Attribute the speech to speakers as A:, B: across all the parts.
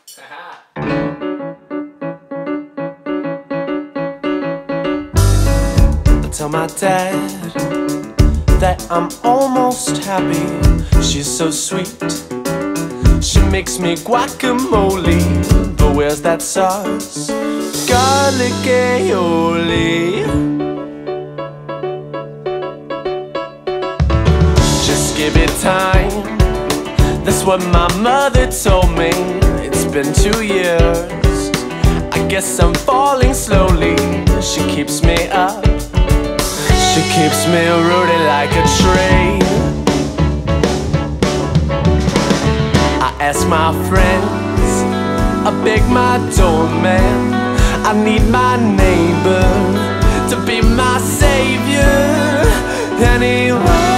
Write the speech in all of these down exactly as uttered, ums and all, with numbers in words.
A: Tell my dad that I'm almost happy. She's so sweet, she makes me guacamole. But where's that sauce? Garlic aioli. Just give it time, that's what my mother told me. It's been two years, I guess I'm falling slowly. She keeps me up, she keeps me rooted like a tree. I ask my friends, I beg my doorman, I need my neighbor to be my savior. Anyway,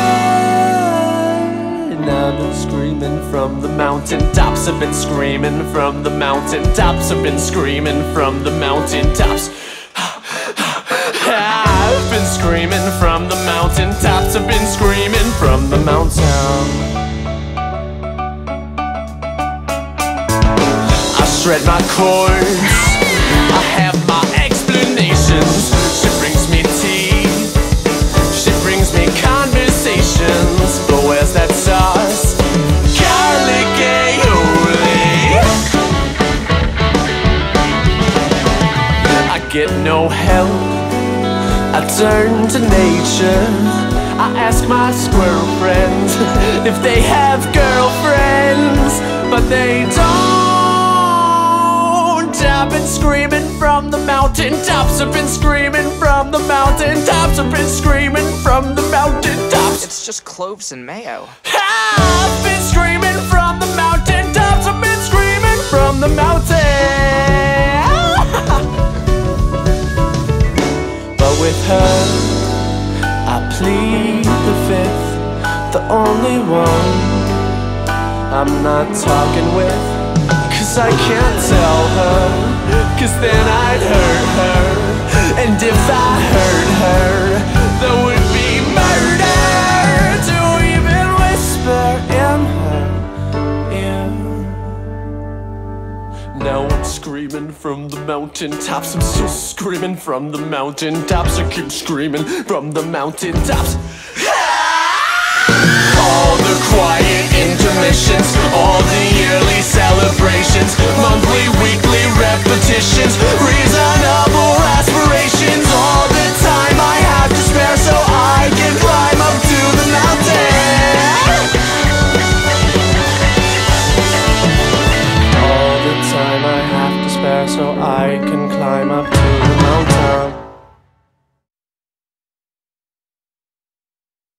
A: I've been screaming from the mountaintops. I've been screaming from the mountaintops. I've been screaming from the mountaintops. I've been screaming from the mountaintops. I've been screaming from the mountain. I shred my chords, I have my explanations. She brings me tea, she brings me conversations. But where's that sauce? Garlic aioli. I get no help, I turn to nature. I ask my squirrel friends if they have girlfriends, but they don't. I've been screaming from the mountaintops. I've been screaming from the mountaintops. I've been screaming from the mountaintops.
B: It's just cloves and mayo.
A: I've been screaming from the mountaintops. I've been screaming from the mountain. But with her, I plead the fifth, the only one I'm not talking with. Cause I can't tell her, cause then I'd hurt her. And if I hurt her, there would be murder to even whisper in her ear. Now I'm screaming from the mountaintops. I'm still screaming from the mountaintops. I keep screaming from the mountaintops. All the quiet intermissions, all the yearly celebrations, monthly, weekly repetitions, reasonable aspirations. All the time I have to spare so I can climb up to the mountain. All the time I have to spare so I can climb up to